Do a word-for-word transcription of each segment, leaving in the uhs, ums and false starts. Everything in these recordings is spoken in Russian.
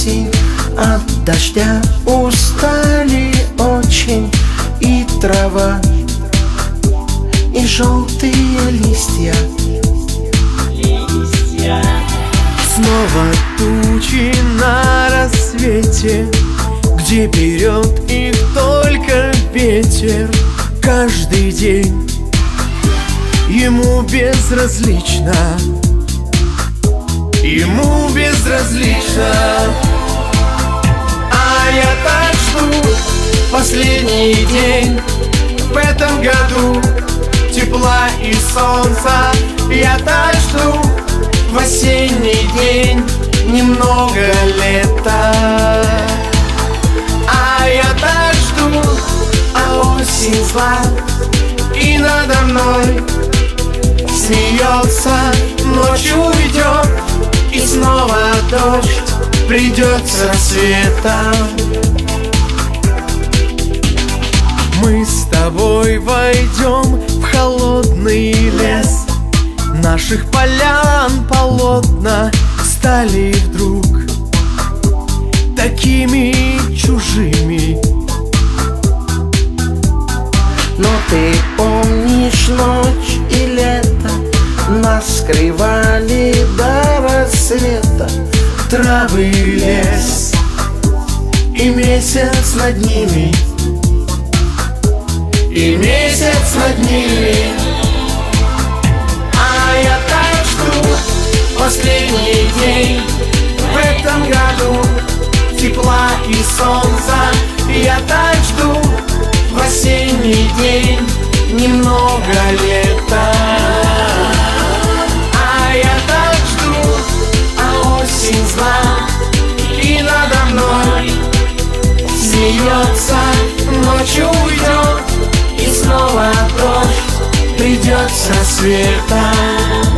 осень, от дождя устали очень. И трава, и желтые листья. Снова тучи на рассвете, где берет их только ветер. Каждый день ему безразлично, ему безразлично. А я так жду последний день в этом году, тепла и солнца. Я так жду в осенний день немного лета. А я так жду, а осень зла и надо мной смеется. Ночью уйдет, и снова дождь придет с рассветом. Мы с тобой войдем в холодный лес. Наших полян полотна стали вдруг такими чужими. Но ты помнишь ночь и лето, нас скрывали до рассвета. Травы, лес и месяц над ними, и месяц над ними. А я так жду последний день в этом году, тепла и солнца. Я так жду в осенний день немного лета. А я так жду, а осень зла и надо мной смеется. Ночью уйдет, и снова дождь придет с рассветом.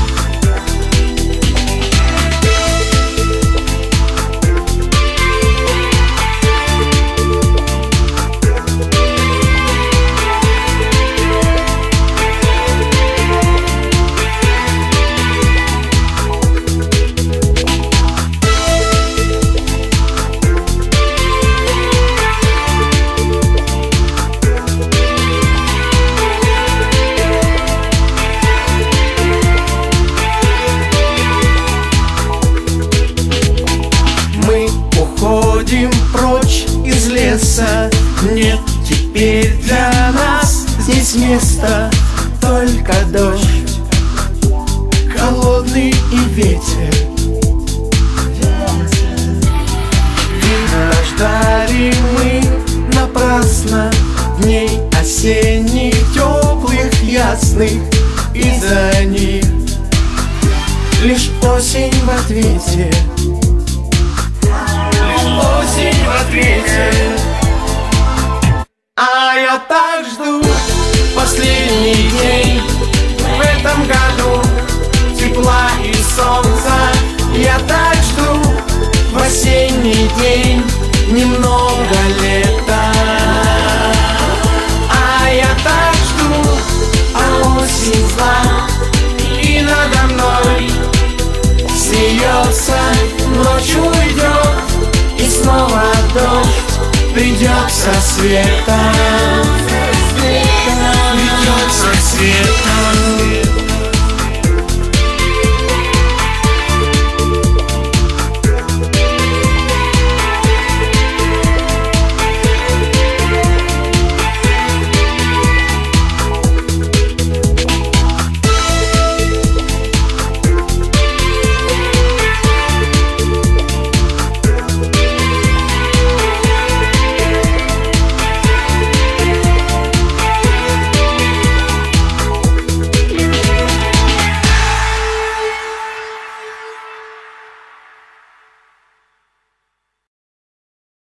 Уходим прочь из леса, нет теперь для нас здесь места. Только дождь, холодный и ветер. Видно, ждали мы напрасно дней осенних, теплых, ясных. Из-за них лишь осень в ответе, осень в ответе. А я так жду последний день в этом году, тепла и солнца. Я так жду в осенний день немного лета. А я так жду, а осень зла и надо мной смеется. Ночью уйдет, и снова дождь придет со светом, придет со светом.